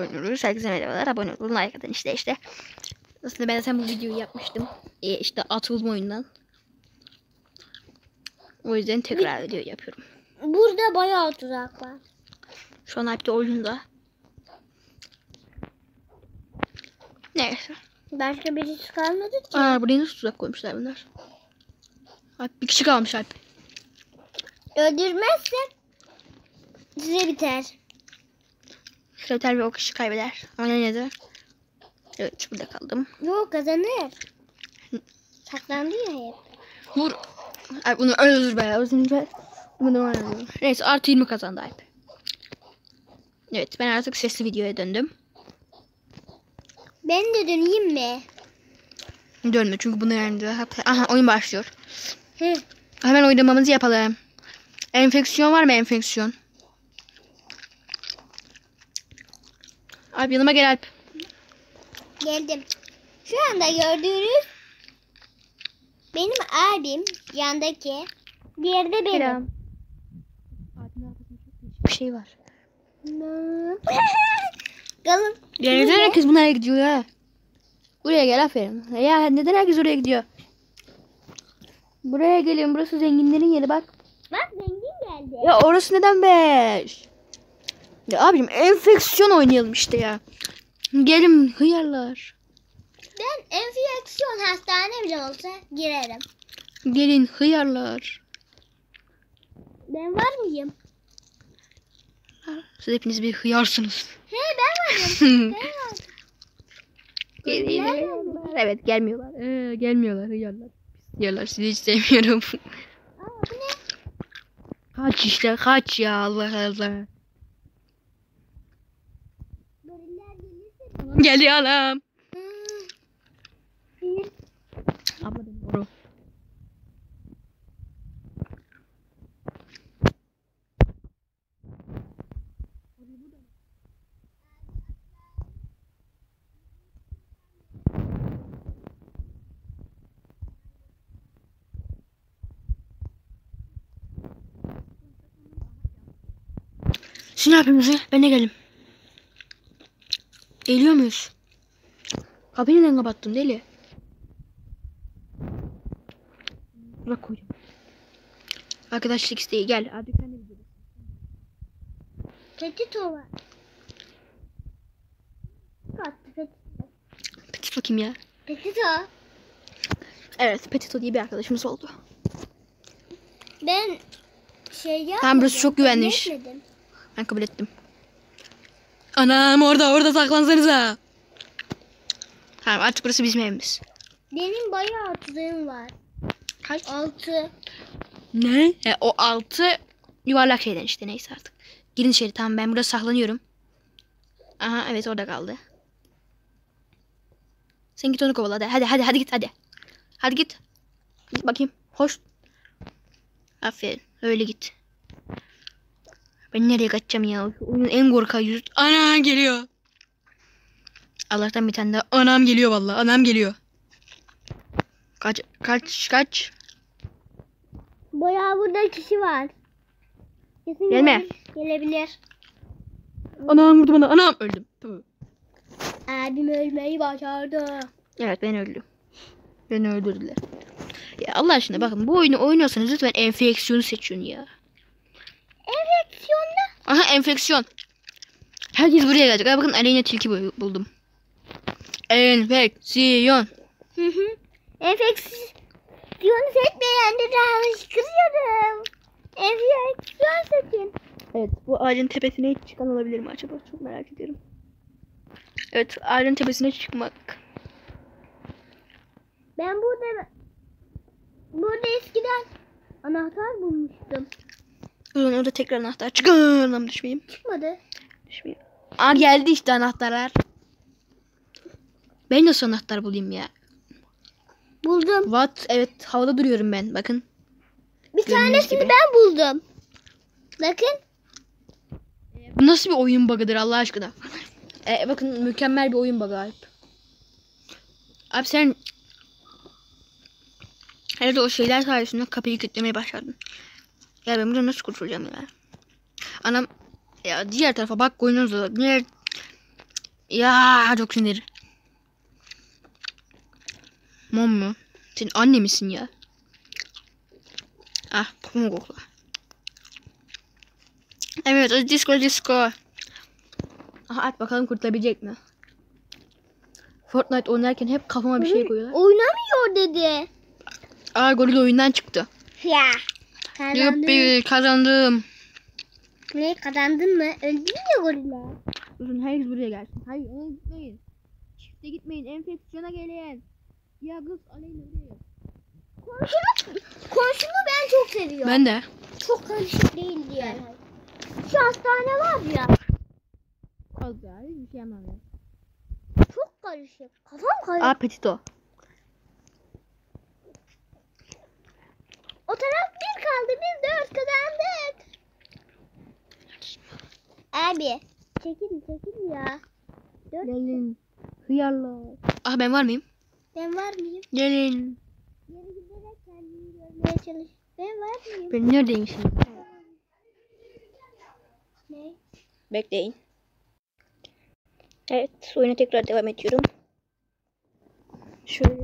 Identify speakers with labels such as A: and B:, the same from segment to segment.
A: oynuyoruz. Herkese merhabalar. Abone olun, like atın işte. Aslında ben zaten bu videoyu yapmıştım. İşte atılma oyundan. O yüzden tekrar video yapıyorum.
B: Burada bayağı tuzak var.
A: Şu an Alp de oyunda. Neyse.
B: Başka birisi kalmadı ki.
A: Buraya nasıl tuzak koymuşlar bunlar? Alp bir kişi kalmış Alp.
B: Öldürmezse size biter.
A: Şöter ve o kişi kaybeder. Ama yine de. Evet, burada kaldım.
B: Yok, kazanır. Saklandı ya hep.
A: Vur. Alp bunu öldür be. Neyse artı 20 kazandı Alp. Evet, ben artık sesli videoya döndüm.
B: Ben de döneyim mi?
A: Dönme çünkü bunu yani. Aha, oyun başlıyor.
B: Hı.
A: Hemen oynamamızı yapalım. Enfeksiyon var mı, enfeksiyon? Alp yanıma gel Alp.
B: Geldim. Şu anda gördüğünüz benim abim, yandaki. Diğeri de benim.
A: Bir şey var.
B: Galım.
A: Ya neden herkes bunlara gidiyor ya? Buraya gel, aferin. Ya neden herkes oraya gidiyor? Buraya gelin, burası zenginlerin yeri bak.
B: Bak, zengin geldi.
A: Ya orası neden 5? Ya abicim enfeksiyon oynayalım işte ya. Gelin hıyarlar.
B: Ben enfeksiyon hastane bile olsa girerim.
A: Gelin hıyarlar.
B: Ben var mıyım?
A: Siz hepiniz bir hıyarsınız.
B: He, ben varım. Ben varım.
A: Gelmiyorlar. Evet, gelmiyorlar. Gelmiyorlar hıyarlar. Hıyarlar, sizi hiç sevmiyorum.
B: Aa, bu ne?
A: Kaç işte, kaç ya, Allah Allah.
B: Goriller gelirse.
A: Geliyor anam.
B: Bir.
A: Abla doğru. Siz ne yapıyorsunuz? Ben de geldim. Geliyor muyuz? Kapıyı neden kapattın deli? Bırak koydum. Arkadaşlık isteği gel. Hadi sen de gidelim.
B: Petito var. Kattı Petito.
A: Petit bakayım ya.
B: Petito.
A: Evet, Petito diye bir arkadaşımız oldu.
B: Ben şey yapmadım.
A: Tamam, burası çok güvenmiş.
B: Etmedim.
A: Ben kabul ettim. Anam orada saklansanıza. Tamam, artık burası bizim evimiz.
B: Benim bayağı tuzağım var.
A: Kaç?
B: 6.
A: Ne? O 6 yuvarlak şeyden işte, neyse artık. Girin içeri, tamam, ben burada saklanıyorum. Aha, evet, orada kaldı. Sen git onu kovala hadi. Hadi git hadi. Hadi git. Git bakayım. Hoş. Aferin. Öyle git. Ben nereye kaçacağım ya? Oyunun en korkak yüzü. Ana geliyor. Allah'tan bir tane daha. Anam geliyor vallahi. Anam geliyor. Kaç.
B: Bayağı burada kişi var. Kesin
A: Gelme.
B: Gelebilir.
A: Anam vurdu bana. Anam öldüm. Tamam.
B: Abim ölmeyi başardı.
A: Evet, ben öldüm. Beni öldürdüler. Ya Allah aşkına bakın, bu oyunu oynuyorsanız lütfen enfeksiyonu seçin ya.
B: Enfeksiyonda.
A: Aha, enfeksiyon. Herkes buraya gelecek. Ay bakın, Aleyna tilki buldum. Enfeksiyon.
B: Enfeksiyonu seçmeyen de daha kızıyorum. Enfeksiyon seçin.
A: Evet, bu ağacın tepesine hiç çıkan olabilir mi acaba? Çok merak ediyorum. Evet, ağacın tepesine çıkmak.
B: Ben burada eskiden anahtar bulmuştum.
A: O zaman orada tekrar anahtar çıkar. Anam düşmeyeyim.
B: Çıkmadı.
A: Düşmeyeyim. Geldi işte anahtarlar. Ben nasıl anahtar bulayım ya?
B: Buldum.
A: What? Evet, havada duruyorum ben. Bakın.
B: Bir
A: Gördüğünüz
B: tanesini
A: gibi.
B: ben buldum. Bakın.
A: Bu nasıl bir oyun bug'ıdır Allah aşkına? Bakın, mükemmel bir oyun bug'ı Alp. Alp sen herhalde o şeyler sayesinde kapıyı kilitlemeye başladın. Ya ben buradan nasıl kurtulacağım ya? Anam ya, diğer tarafa bak, koyunuza. Ya çok sinir. Mom mu? Sen anne misin ya? Ah kum kokla. Evet o disco. Aha at bakalım kurtulabilecek mi? Fortnite oynarken hep kafama bir şey koyuyorlar.
B: Oynamıyor dedi.
A: Aa goril oyundan çıktı.
B: Ya. Kazandın.
A: Yuppi kazandım.
B: Ne kazandın mı? Öldün mü gorilla?
A: Durun herkes buraya gelsin. Hayır ona gitmeyin. Çifte gitmeyin. Enfeksiyona gelin. Ya kız Aleyna buraya.
B: Komşunu ben çok seviyorum.
A: Ben de.
B: Çok karışık değil diye. Şu hastane var ya.
A: Az ya hiçbir şey anlamıyorum.
B: Çok karışık. Kafam karışık.
A: Aa petito.
B: O taraf bir kaldı. Biz 4 kazandık. Abi. Çekil ya.
A: Gelin. Hıyarlar. Ah ben var mıyım?
B: Ben var mıyım?
A: Gelin.
B: Yeni giderek kendimi görmeye çalış. Ben var mıyım?
A: Ben neredeyim şimdi?
B: Ne?
A: Bekleyin. Evet oyuna tekrar devam ediyorum. Şöyle.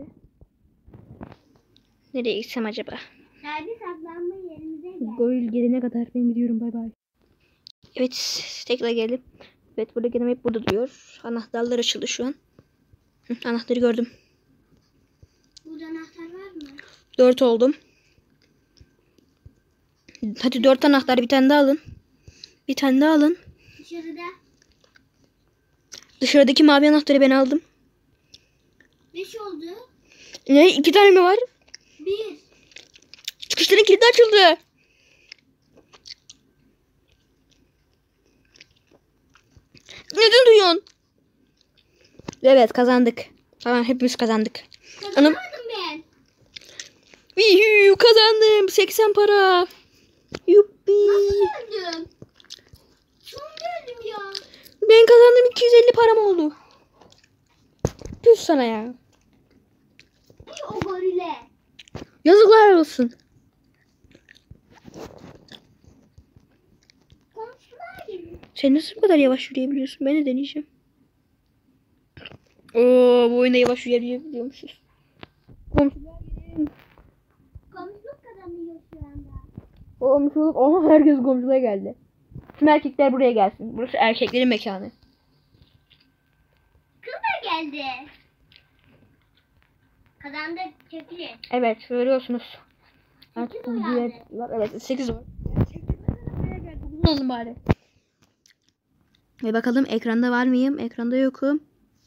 A: Nereye gitsem acaba?
B: Hadi saklanma yerimize gel.
A: Goril gelene kadar ben gidiyorum bay bay. Evet tekrar geldim. Evet burada gene hep burada duruyor. Anahtarlar açıldı şu an. Anahtarı gördüm.
B: Burada anahtar var mı?
A: 4 oldum. Hadi 4 anahtar bir tane daha alın. Bir tane daha alın.
B: Dışarıda.
A: Dışarıdaki mavi anahtarı ben aldım.
B: 5 oldu.
A: Ne 2 tane mi var?
B: 1.
A: Çıkışların kilidi açıldı. Neden duyuyorsun? Evet kazandık. Tamam hepimiz kazandık. Anam.
B: Kazanamadım ben.
A: Viyuu, kazandım. 80 para. Yuppi.
B: Nasıl öldüm? Sonunda öldüm ya.
A: Ben kazandım 250 param oldu. Düz sana ya.
B: Ay o gorile.
A: Yazıklar olsun.
B: Komşular gibi.
A: Sen nasıl bu kadar yavaş yürüyebiliyorsun? Ben de deneyeceğim. Oo, bu oyunda yavaş yürüyebiliyormuşuz. Komşular gelin.
B: Komşuluk kazanıyor şu anda.
A: Komşuluk. Aha herkes komşuluğa geldi. Tüm erkekler buraya gelsin. Burası erkeklerin mekanı.
B: Kız da geldi. Kazandık. Çekilin.
A: Evet görüyorsunuz. Artık
B: Sekiz
A: bu
B: var.
A: var. Evet 8 var. Ne oldu bari? Ve bakalım ekranda var mıyım? Ekranda yokum.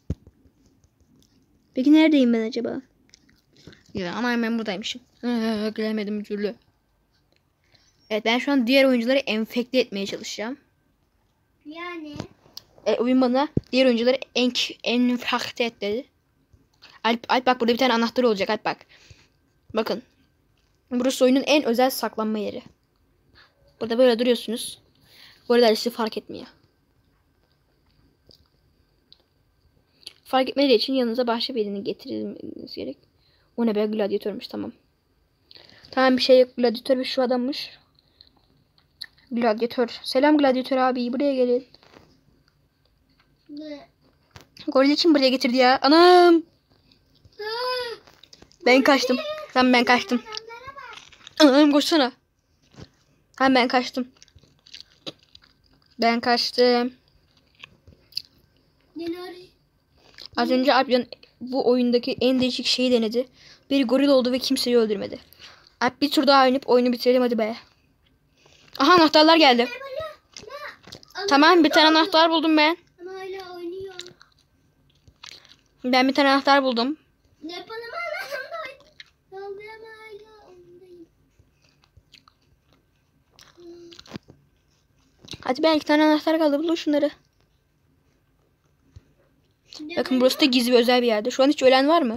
A: Peki neredeyim ben acaba? Ya ama ben buradaymışım. Göremedim bir türlü. Evet ben şu an diğer oyuncuları enfekte etmeye çalışacağım.
B: Yani.
A: Oyun bana diğer oyuncuları enfekte et dedi. Alp bak burada bir tane anahtar olacak. Alp bak. Bakın. Burası oyunun en özel saklanma yeri. Burada böyle duruyorsunuz. Bu arada sizi fark etmiyor. Fark etmeleri için yanınıza başka birini getirmeniz gerek. O ne be gladyatörmüş tamam. Tamam bir şey yok gladyatör ve şu adammış. Gladyatör. Selam gladyatör abi buraya gelin. Goril için buraya getirdi ya. Anam. Ben kaçtım. Tamam ben kaçtım. Anam koşsana. Tamam ben kaçtım. Ben kaçtım. Az önce Alp bu oyundaki en değişik şeyi denedi. Bir goril oldu ve kimseyi öldürmedi. Alp bir tur daha oynayıp oyunu bitirelim hadi be. Aha anahtarlar geldi. Tamam bir tane anahtar buldum ben.
B: Ama hala oynuyor.
A: Ben bir tane anahtar buldum.
B: Ne yapalım hala? Kaldırama hala oyundayım.
A: Hadi ben 2 tane anahtar kaldı bulun şunları. Bakın burası da gizli ve özel bir yerde. Şu an hiç ölen var mı?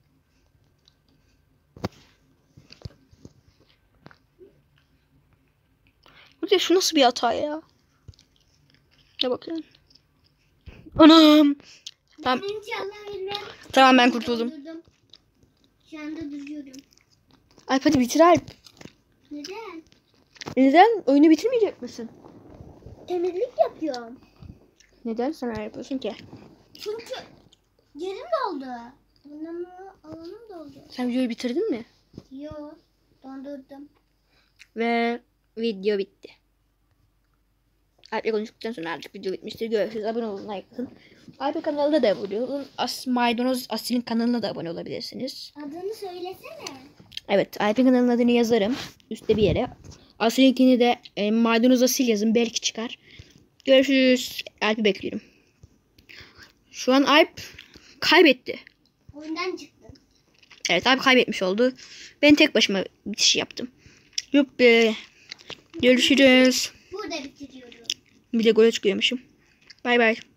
A: Bu şu nasıl bir hata ya? Ne bakın. Anam. Tamam. Tamam ben kurtuldum.
B: Şu anda duruyorum.
A: Alp hadi bitir Alp.
B: Neden?
A: Neden? Oyunu bitirmeyecek misin?
B: Temizlik yapıyorum.
A: Neden sen öyle yapıyorsun ki?
B: Çünkü yerim doldu. Bunun alanım doldu.
A: Sen videoyu bitirdin mi?
B: Yo, dondurdum.
A: Ve video bitti. Alp'le konuştuktan sonra artık video bitmiştir. Görüşürüz. Abone olun, like atın. Alp kanalına da abone olun. Maydanoz Asil'in kanalına da abone olabilirsiniz.
B: Adını söylesene.
A: Evet, Alp'in kanalının adını yazarım. Üstte bir yere. Asil'inkini de Maydanoz Asil yazın. Belki çıkar. Görüşürüz. Alp'i bekliyorum. Şu an Alp kaybetti.
B: Oyundan çıktım.
A: Evet, Alp kaybetmiş oldu. Ben tek başıma bitiş yaptım. Yuppi. Görüşürüz.
B: Burada bitiriyorum.
A: Bir de gole çıkıyormuşum. Bay bay.